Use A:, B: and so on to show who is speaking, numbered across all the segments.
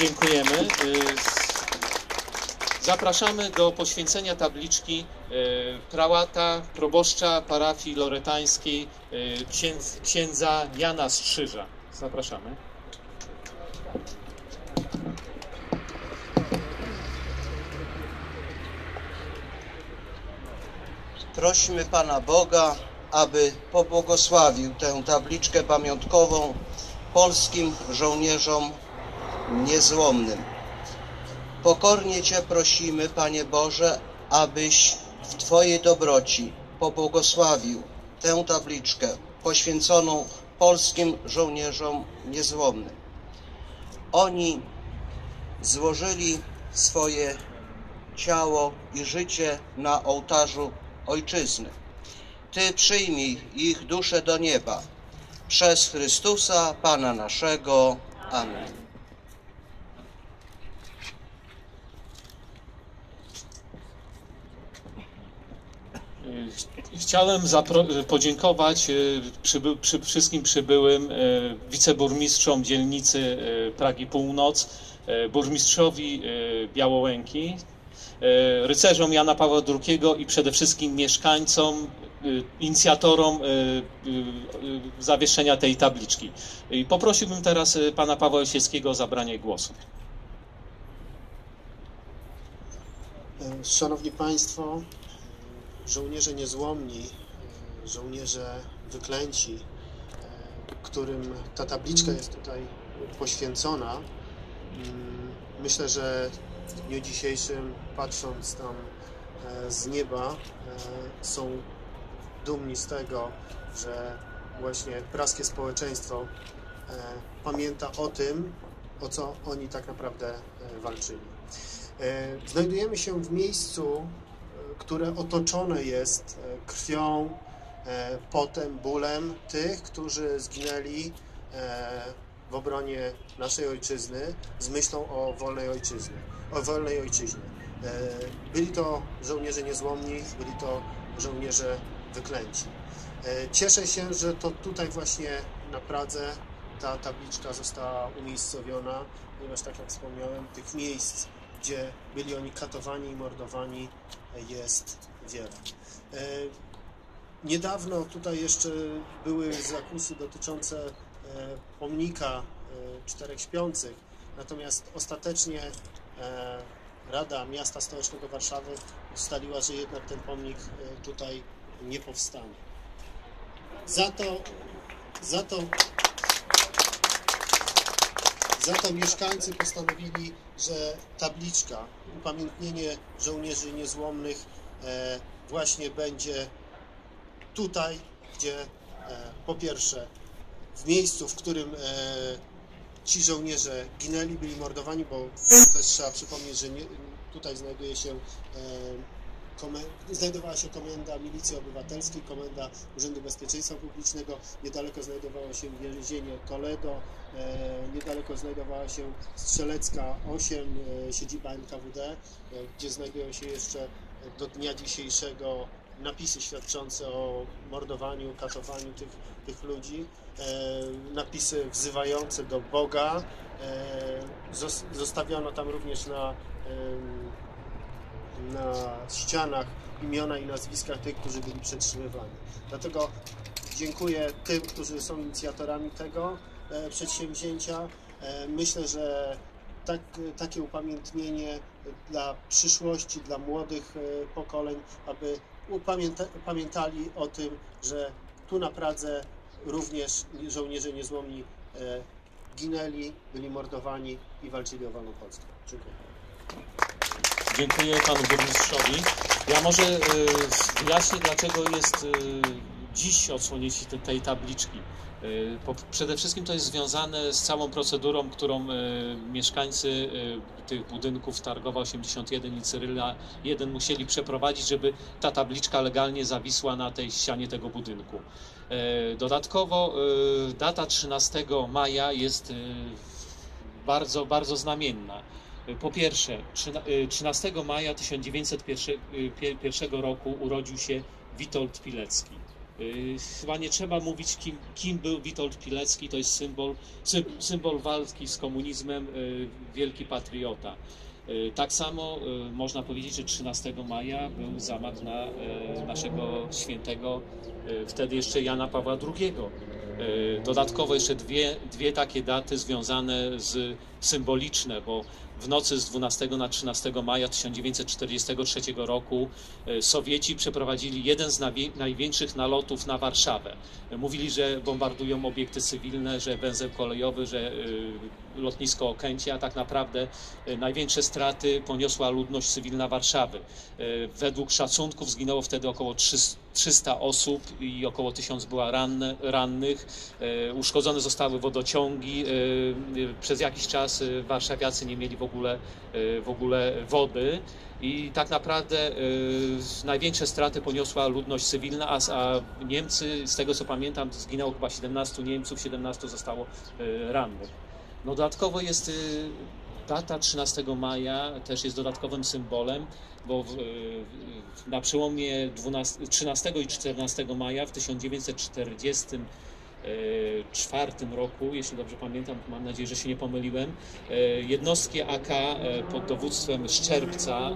A: Dziękujemy. Zapraszamy do poświęcenia tabliczki prałata, proboszcza parafii loretańskiej, księdza Jana Strzyża. Zapraszamy.
B: Prośmy Pana Boga, aby pobłogosławił tę tabliczkę pamiątkową polskim żołnierzom niezłomnym. Pokornie Cię prosimy, Panie Boże, abyś w Twojej dobroci pobłogosławił tę tabliczkę poświęconą polskim żołnierzom niezłomnym. Oni złożyli swoje ciało i życie na ołtarzu Ojczyzny. Ty przyjmij ich duszę do nieba. Przez Chrystusa, Pana naszego. Amen.
A: Chciałem podziękować wszystkim przybyłym wiceburmistrzom dzielnicy Pragi Północ, burmistrzowi Białołęki, rycerzom Jana Pawła II i przede wszystkim mieszkańcom, inicjatorom zawieszenia tej tabliczki. Poprosiłbym teraz pana Pawła Osieckiego o zabranie głosu.
C: Szanowni Państwo, żołnierze niezłomni, żołnierze wyklęci, którym ta tabliczka jest tutaj poświęcona, myślę, że w dniu dzisiejszym, patrząc tam z nieba, są dumni z tego, że właśnie praskie społeczeństwo pamięta o tym, o co oni tak naprawdę walczyli. Znajdujemy się w miejscu, które otoczone jest krwią, potem, bólem tych, którzy zginęli w obronie naszej ojczyzny z myślą o wolnej ojczyźnie. Byli to żołnierze niezłomni, byli to żołnierze wyklęci. Cieszę się, że to tutaj właśnie na Pradze ta tabliczka została umiejscowiona, ponieważ tak jak wspomniałem, tych miejsc, gdzie byli oni katowani i mordowani, jest wiele. Niedawno tutaj jeszcze były zakusy dotyczące pomnika Czterech Śpiących, natomiast ostatecznie Rada Miasta Stołecznego Warszawy ustaliła, że jednak ten pomnik tutaj nie powstanie. Za to mieszkańcy postanowili, że tabliczka, upamiętnienie żołnierzy niezłomnych właśnie będzie tutaj, gdzie po pierwsze w miejscu, w którym ci żołnierze ginęli, byli mordowani, bo też trzeba przypomnieć, że tutaj znajdowała się Komenda Milicji Obywatelskiej, Komenda Urzędu Bezpieczeństwa Publicznego, niedaleko znajdowało się więzienie Toledo, niedaleko znajdowała się Strzelecka 8, siedziba NKWD, gdzie znajdują się jeszcze do dnia dzisiejszego napisy świadczące o mordowaniu, katowaniu tych ludzi, napisy wzywające do Boga. Zostawiono tam również na ścianach imiona i nazwiska tych, którzy byli przetrzymywani. Dlatego dziękuję tym, którzy są inicjatorami tego przedsięwzięcia. Myślę, że takie upamiętnienie dla przyszłości, dla młodych pokoleń, aby pamiętali o tym, że tu na Pradze również żołnierze niezłomni ginęli, byli mordowani i walczyli o wolną Polskę. Dziękuję.
A: Dziękuję panu burmistrzowi. Ja może wyjaśnię, dlaczego jest dziś odsłonięcie tej tabliczki. Przede wszystkim to jest związane z całą procedurą, którą mieszkańcy tych budynków Targowa 81 i Cyryla 1 musieli przeprowadzić, żeby ta tabliczka legalnie zawisła na tej ścianie tego budynku. Dodatkowo data 13 maja jest bardzo, bardzo znamienna. Po pierwsze, 13 maja 1901 roku urodził się Witold Pilecki. Chyba nie trzeba mówić, kim był Witold Pilecki. To jest symbol walki z komunizmem, wielki patriota. Tak samo można powiedzieć, że 13 maja był zamach na naszego świętego, wtedy jeszcze Jana Pawła II. Dodatkowo jeszcze dwie takie daty związane symboliczne, bo w nocy z 12 na 13 maja 1943 roku Sowieci przeprowadzili jeden z największych nalotów na Warszawę. Mówili, że bombardują obiekty cywilne, że węzeł kolejowy, że lotnisko Okęcie, a tak naprawdę największe straty poniosła ludność cywilna Warszawy. Według szacunków zginęło wtedy około 300 osób i około 1000 było rannych. Uszkodzone zostały wodociągi. Przez jakiś czas warszawiacy nie mieli w ogóle wody i tak naprawdę największe straty poniosła ludność cywilna, a Niemcy, z tego co pamiętam, zginęło chyba 17 Niemców, 17 zostało rannych. No dodatkowo jest data 13 maja, też jest dodatkowym symbolem, bo na przełomie 13 i 14 maja w 1944 roku, jeśli dobrze pamiętam, mam nadzieję, że się nie pomyliłem, jednostki AK pod dowództwem Szczerbca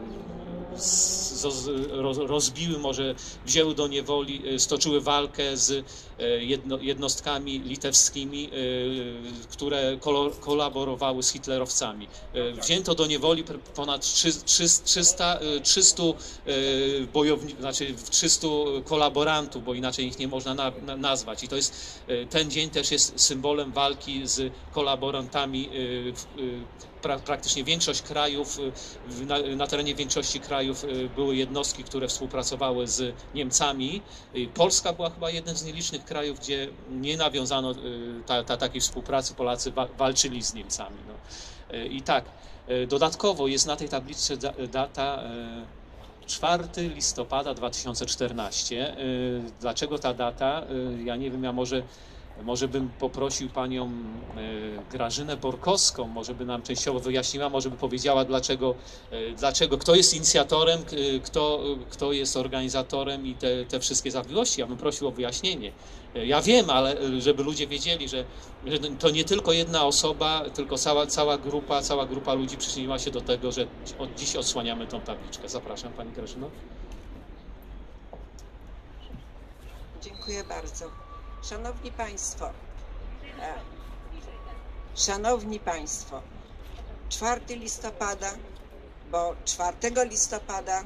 A: rozbiły, może wzięły do niewoli, stoczyły walkę z jednostkami litewskimi, które kolaborowały z hitlerowcami. Wzięto do niewoli ponad 300 bojowników, znaczy 300 kolaborantów, bo inaczej ich nie można nazwać. I to jest, ten dzień też jest symbolem walki z kolaborantami. Praktycznie większość krajów, na terenie większości krajów były jednostki, które współpracowały z Niemcami. Polska była chyba jednym z nielicznych krajów, gdzie nie nawiązano takiej współpracy. Polacy walczyli z Niemcami. No. I tak, dodatkowo jest na tej tablicy data 4 listopada 2014. Dlaczego ta data? Ja nie wiem, ja może bym poprosił panią Grażynę Borkowską, może by nam częściowo wyjaśniła, może by powiedziała, dlaczego, kto jest inicjatorem, kto jest organizatorem i te wszystkie zawiłości. Ja bym prosił o wyjaśnienie. Ja wiem, ale żeby ludzie wiedzieli, że to nie tylko jedna osoba, tylko cała grupa ludzi przyczyniła się do tego, że dziś odsłaniamy tą tabliczkę. Zapraszam, pani Grażyno.
D: Dziękuję bardzo. Szanowni Państwo, 4 listopada, bo 4 listopada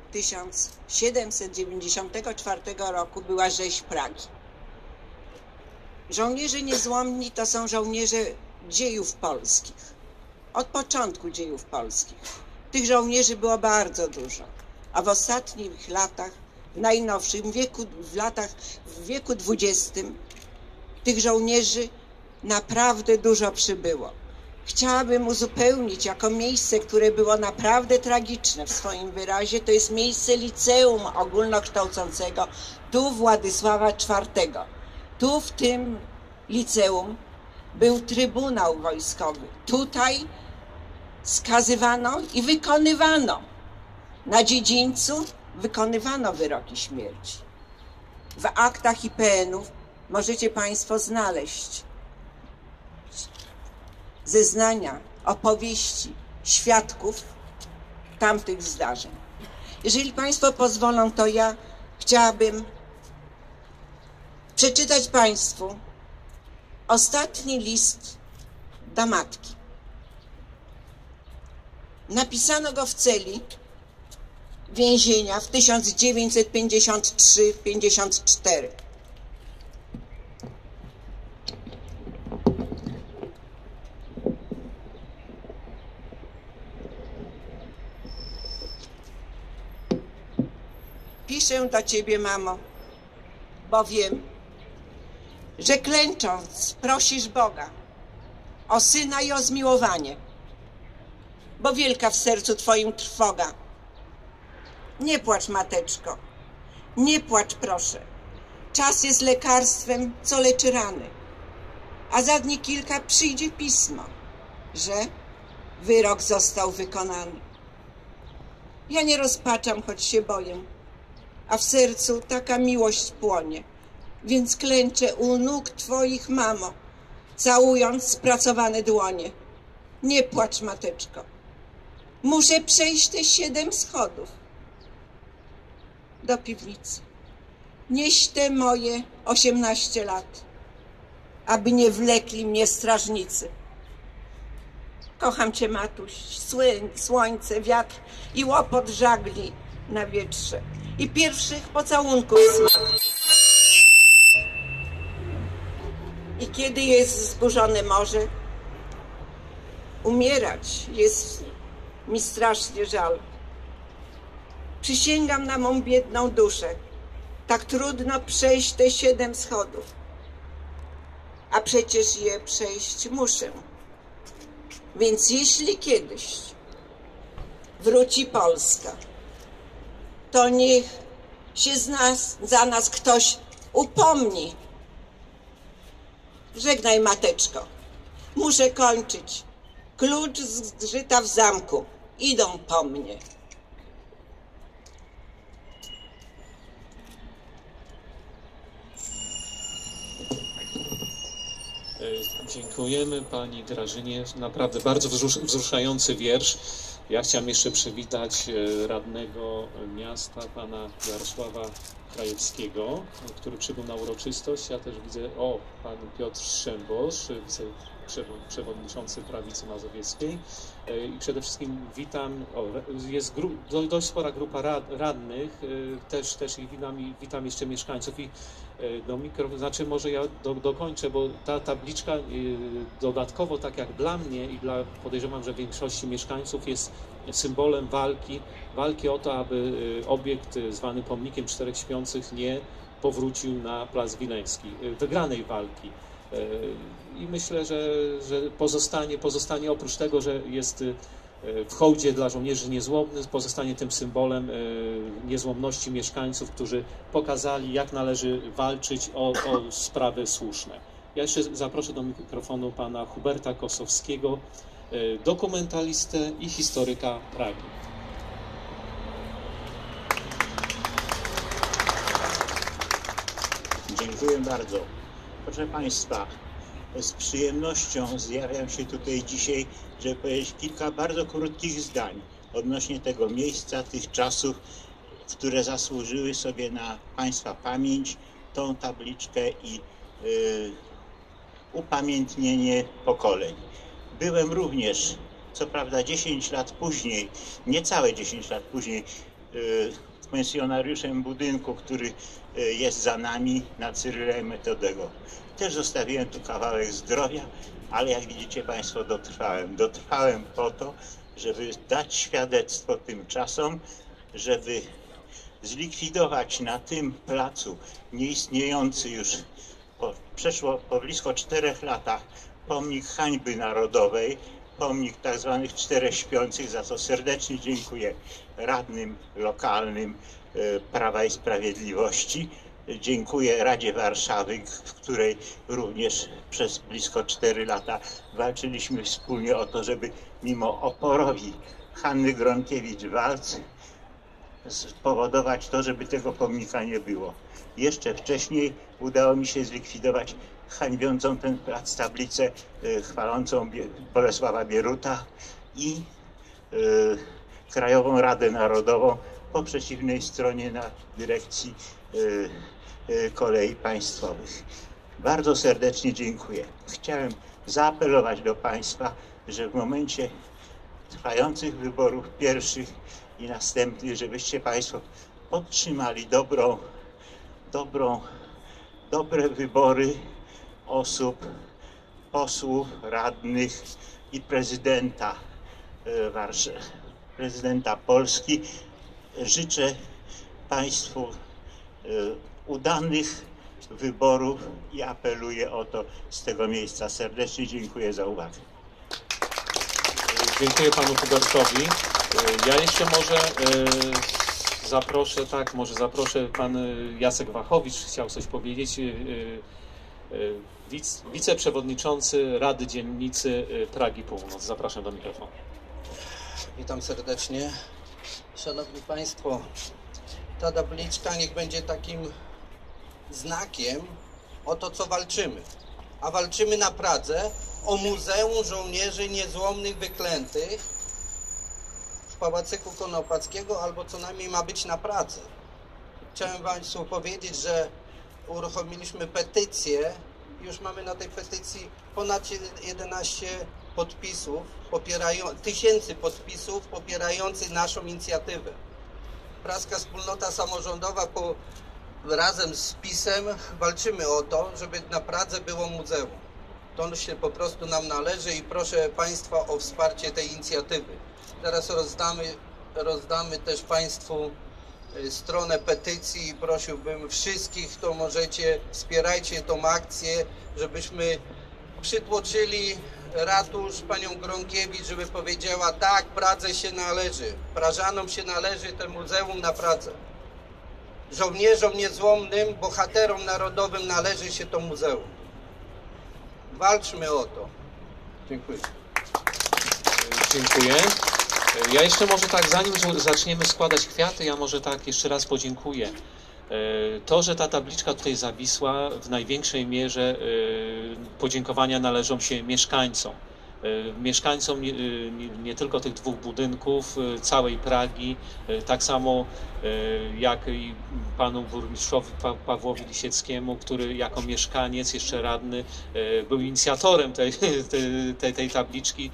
D: 1794 roku była rzeź Pragi. Żołnierze niezłomni to są żołnierze dziejów polskich, od początku dziejów polskich. Tych żołnierzy było bardzo dużo, a w ostatnich latach, w najnowszym wieku, w wieku XX, tych żołnierzy naprawdę dużo przybyło. Chciałabym uzupełnić jako miejsce, które było naprawdę tragiczne w swoim wyrazie, to jest miejsce liceum ogólnokształcącego tu Władysława IV. Tu w tym liceum był trybunał wojskowy. Tutaj skazywano i wykonywano. Na dziedzińcu wykonywano wyroki śmierci. W aktach IPN-ów możecie Państwo znaleźć zeznania, opowieści świadków tamtych zdarzeń. Jeżeli Państwo pozwolą, to ja chciałabym przeczytać Państwu ostatni list do matki. Napisano go w celi więzienia w 1953-54. Piszę do Ciebie, mamo, bo wiem, że klęcząc prosisz Boga o syna i o zmiłowanie, bo wielka w sercu Twoim trwoga. Nie płacz, mateczko, nie płacz, proszę. Czas jest lekarstwem, co leczy rany, a za dni kilka przyjdzie pismo, że wyrok został wykonany. Ja nie rozpaczam, choć się boję, a w sercu taka miłość płonie. Więc klęczę u nóg Twoich, mamo, całując spracowane dłonie. Nie płacz, mateczko, muszę przejść te 7 schodów do piwnicy. Nieś te moje 18 lat, aby nie wlekli mnie strażnicy. Kocham Cię, matuś, słońce, wiatr i łopot żagli na wietrze i pierwszych pocałunków smak. I kiedy jest wzburzone morze, umierać jest mi strasznie żal. Przysięgam na mą biedną duszę, tak trudno przejść te 7 schodów, a przecież je przejść muszę. Więc jeśli kiedyś wróci Polska, to niech się za nas ktoś upomni. Żegnaj, mateczko, muszę kończyć. Klucz zgrzyta w zamku, idą po mnie.
A: Dziękujemy pani Grażynie. Naprawdę bardzo wzruszający wiersz. Ja chciałem jeszcze przywitać radnego miasta, pana Jarosława Krajewskiego, który przybył na uroczystość. Ja też widzę, pan Piotr Szymbosz, wiceprzewodniczący Prawicy Mazowieckiej. I przede wszystkim witam, jest dość spora grupa radnych, też ich witam jeszcze mieszkańców i może ja dokończę, bo ta tabliczka dodatkowo, tak jak dla mnie i podejrzewam, że większości mieszkańców, jest symbolem walki o to, aby obiekt zwany pomnikiem Czterech Śpiących nie powrócił na Plac Wileński, wygranej walki. I myślę, że pozostanie oprócz tego, że jest w hołdzie dla żołnierzy niezłomnych, pozostanie tym symbolem niezłomności mieszkańców, którzy pokazali, jak należy walczyć o sprawy słuszne. Ja jeszcze zaproszę do mikrofonu pana Huberta Kosowskiego, dokumentalistę i historyka Pragi.
E: Dziękuję bardzo. Proszę Państwa, z przyjemnością zjawiam się tutaj dzisiaj, żeby powiedzieć kilka bardzo krótkich zdań odnośnie tego miejsca, tych czasów, które zasłużyły sobie na Państwa pamięć, tą tabliczkę i upamiętnienie pokoleń. Byłem również, co prawda 10 lat później, niecałe 10 lat później, pensjonariuszem budynku, który jest za nami, na Cyryla i Metodego. Też zostawiłem tu kawałek zdrowia, ale jak widzicie Państwo, dotrwałem. Dotrwałem po to, żeby dać świadectwo tym czasom, żeby zlikwidować na tym placu nieistniejący już po blisko 4 latach pomnik hańby narodowej, pomnik tak zwanych Czterech Śpiących, za co serdecznie dziękuję radnym lokalnym Prawa i Sprawiedliwości. Dziękuję Radzie Warszawy, w której również przez blisko 4 lata walczyliśmy wspólnie o to, żeby mimo oporowi Hanny Gronkiewicz-Waltz spowodować to, żeby tego pomnika nie było. Jeszcze wcześniej udało mi się zlikwidować hańbiącą ten plac tablicę chwalącą Bolesława Bieruta i Krajową Radę Narodową po przeciwnej stronie na dyrekcji Kolei Państwowych. Bardzo serdecznie dziękuję. Chciałem zaapelować do Państwa, że w momencie trwających wyborów pierwszych i następnych, żebyście Państwo podtrzymali dobre wybory osób, posłów, radnych i prezydenta Polski. Życzę Państwu udanych wyborów i apeluję o to z tego miejsca. Serdecznie dziękuję za uwagę.
A: Dziękuję panu Hubertowi. Ja jeszcze zaproszę pan Jacek Wachowicz, chciał coś powiedzieć. Wiceprzewodniczący Rady Dzielnicy Pragi Północ. Zapraszam do mikrofonu.
F: Witam serdecznie. Szanowni Państwo,
B: ta tabliczka niech będzie takim znakiem o to, co walczymy. A walczymy na Pradze o Muzeum Żołnierzy Niezłomnych Wyklętych w Pałacyku Konopackiego, albo co najmniej ma być na Pradze. Chciałem Państwu powiedzieć, że uruchomiliśmy petycję. Już mamy na tej petycji ponad 11 podpisów, tysięcy podpisów popierających naszą inicjatywę. Praska Wspólnota Samorządowa razem z PiS-em walczymy o to, żeby na Pradze było muzeum. To się po prostu nam należy i proszę Państwa o wsparcie tej inicjatywy. Teraz rozdamy też Państwu stronę petycji i prosiłbym wszystkich, kto możecie, wspierajcie tą akcję, żebyśmy przytłoczyli ratusz, panią Gronkiewicz, żeby powiedziała: tak, Pradze się należy, Prażanom się należy to muzeum na Pradze. Żołnierzom niezłomnym, bohaterom narodowym należy się to muzeum. Walczmy o to. Dziękuję.
A: Dziękuję. Ja jeszcze może tak, zanim zaczniemy składać kwiaty, ja może tak jeszcze raz podziękuję. To, że ta tabliczka tutaj zawisła, w największej mierze podziękowania należą się mieszkańcom. Mieszkańcom nie tylko tych dwóch budynków, całej Pragi, tak samo jak i panu burmistrzowi Pawłowi Lisieckiemu, który jako mieszkaniec, jeszcze radny, był inicjatorem tej tabliczki.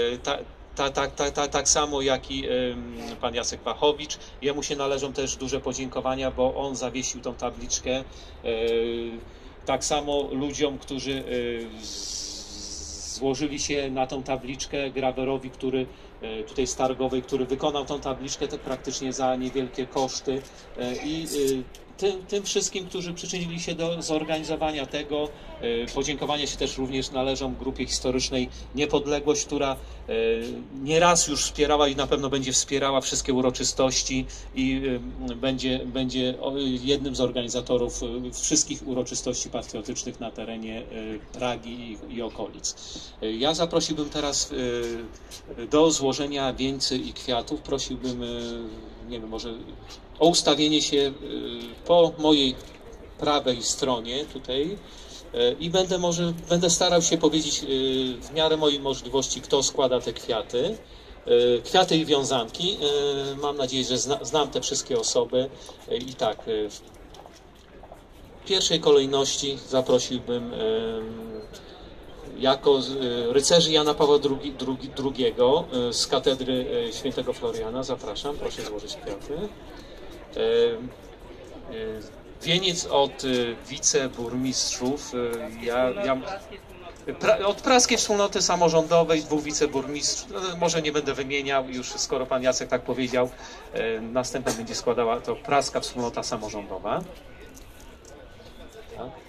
A: Tak samo jak i pan Jacek Wachowicz. Jemu się należą też duże podziękowania, bo on zawiesił tą tabliczkę. Tak samo ludziom, którzy złożyli się na tą tabliczkę, grawerowi, który tutaj z Targowej, który wykonał tą tabliczkę praktycznie za niewielkie koszty, i tym wszystkim, którzy przyczynili się do zorganizowania tego. Podziękowania się też również należą Grupie Historycznej Niepodległość, która nieraz już wspierała i na pewno będzie wspierała wszystkie uroczystości i będzie jednym z organizatorów wszystkich uroczystości patriotycznych na terenie Pragi i okolic. Ja zaprosiłbym teraz do złożenia wieńcy i kwiatów. Prosiłbym, nie wiem, może o ustawienie się po mojej prawej stronie tutaj i będę starał się powiedzieć w miarę mojej możliwości, kto składa te kwiaty. Kwiaty i wiązanki. Mam nadzieję, że znam te wszystkie osoby. I tak, w pierwszej kolejności zaprosiłbym jako rycerzy Jana Pawła II z katedry świętego Floriana. Zapraszam, proszę złożyć kwiaty. Wieniec od wiceburmistrzów, od Praskiej Wspólnoty Samorządowej, dwóch wiceburmistrzów, może nie będę wymieniał, już skoro pan Jacek tak powiedział, następna będzie składała to Praska Wspólnota Samorządowa. Tak.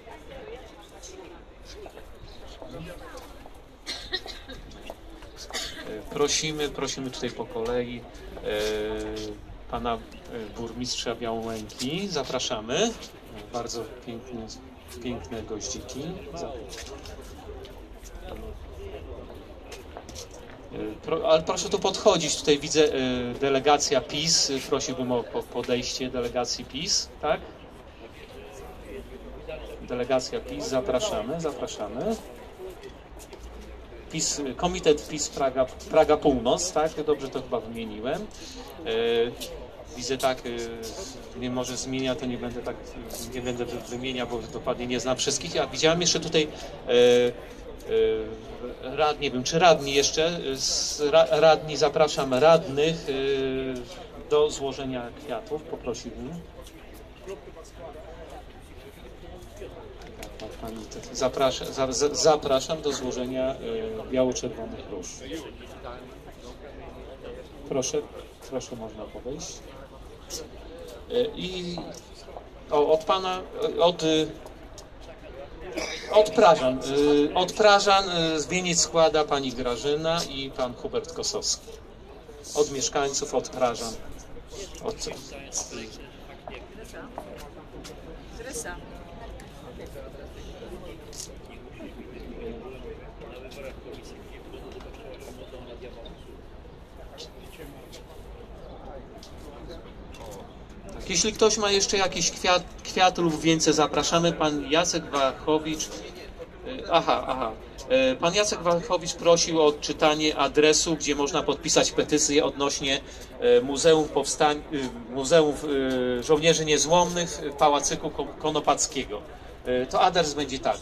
A: Prosimy tutaj po kolei pana burmistrza Białołęki. Zapraszamy. Bardzo piękne goździki. Ale proszę tu podchodzić. Tutaj widzę delegacja PiS. Prosiłbym o podejście delegacji PiS. Tak? Delegacja PiS. Zapraszamy. PiS, Komitet PiS Praga Północ, tak? Dobrze to chyba wymieniłem. Widzę tak, nie może zmienia, to nie będę wymieniał, bo dokładnie nie znam wszystkich. Ja widziałem jeszcze tutaj nie wiem, czy radni jeszcze, radni, zapraszam radnych do złożenia kwiatów, poprosiłbym. Zapraszam do złożenia biało-czerwonych róż. Proszę, można podejść. I od Prażan wieniec składa pani Grażyna i pan Hubert Kosowski. Od mieszkańców, od Prażan. Tak, jeśli ktoś ma jeszcze jakiś kwiat lub więcej, zapraszamy. Pan Jacek Wachowicz. Pan Jacek Wachowicz prosił o odczytanie adresu, gdzie można podpisać petycję odnośnie Muzeum Żołnierzy Niezłomnych w Pałacyku Konopackiego. To adres będzie tak: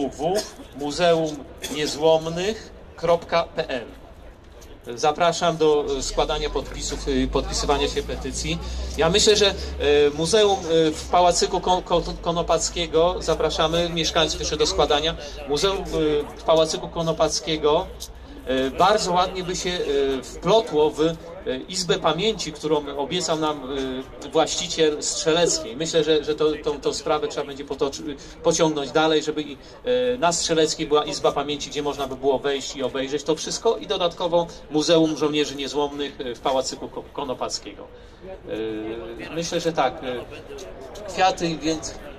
A: www.muzeumniezłomnych.pl. Zapraszam do składania podpisów, podpisywania się petycji. Ja myślę, że muzeum w Pałacyku Konopackiego, zapraszamy mieszkańców jeszcze do składania. Muzeum w Pałacyku Konopackiego bardzo ładnie by się wplotło w Izbę Pamięci, którą obiecał nam właściciel Strzeleckiej. Myślę, że tą sprawę trzeba będzie pociągnąć dalej, żeby na Strzeleckiej była Izba Pamięci, gdzie można by było wejść i obejrzeć to wszystko, i dodatkowo Muzeum Żołnierzy Niezłomnych w Pałacyku Konopackiego. Myślę, że tak. Kwiaty, więc